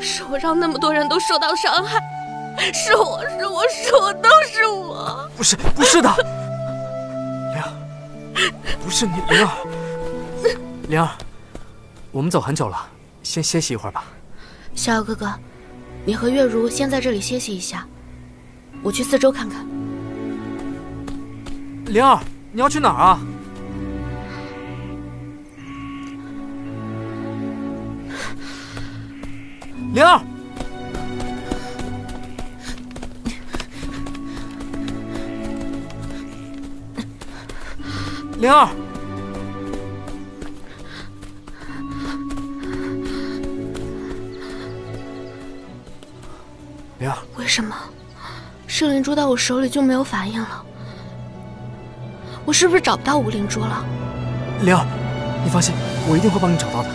是我让那么多人都受到伤害，是我，都是我。 不是的，灵儿，不是你，灵儿，灵儿，我们走很久了，先歇息一会儿吧。 逍遥哥哥，你和月如先在这里歇息一下，我去四周看看。 灵儿，你要去哪儿啊？灵儿，灵儿，灵儿， 为什么噬灵珠到我手里就没有反应了？我是不是找不到无灵珠了？ 灵儿，你放心，我一定会帮你找到的。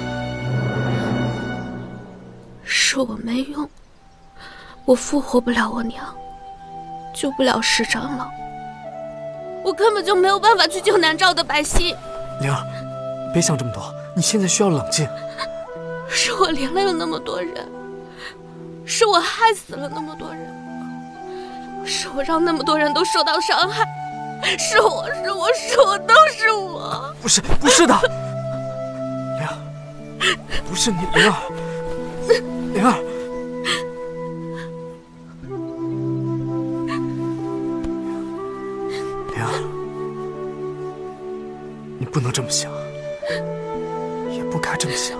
是我没用，我复活不了我娘，救不了师长老，我根本就没有办法去救南诏的百姓。 灵儿，别想这么多，你现在需要冷静。 是我连累了那么多人，是我害死了那么多人，是我让那么多人都受到伤害，是我，都是我。 不是的，灵儿，不是你，灵儿。灵儿，灵儿，你不能这么想，也不该这么想。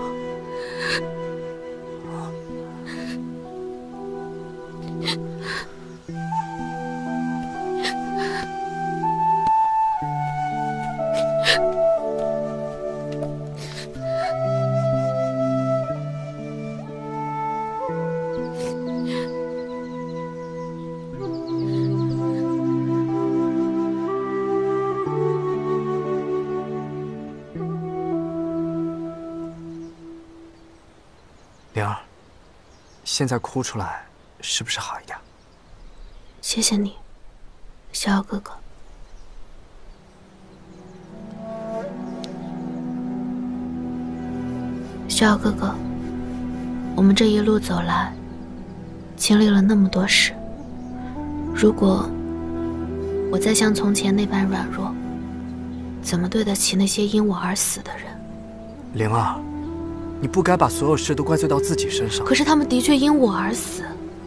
灵儿，现在哭出来是不是好一点？ 谢谢你，逍遥哥哥。逍遥哥哥，我们这一路走来，经历了那么多事。如果我再像从前那般软弱，怎么对得起那些因我而死的人？ 灵儿，你不该把所有事都怪罪到自己身上。 可是他们的确因我而死。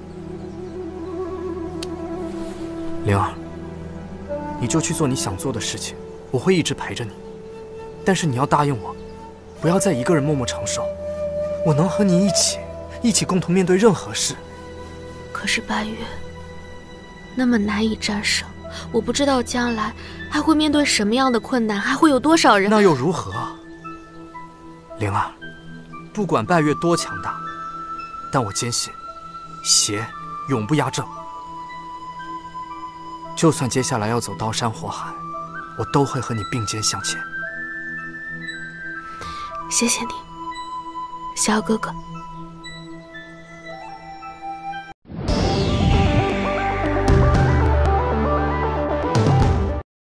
灵儿，你就去做你想做的事情，我会一直陪着你。但是你要答应我，不要再一个人默默承受。我能和你一起共同面对任何事。 可是白月那么难以战胜，我不知道将来还会面对什么样的困难，还会有多少人。 那又如何啊？灵儿，不管拜月多强大，但我坚信，邪永不压正。就算接下来要走刀山火海，我都会和你并肩向前。 谢谢你，逍遥哥哥。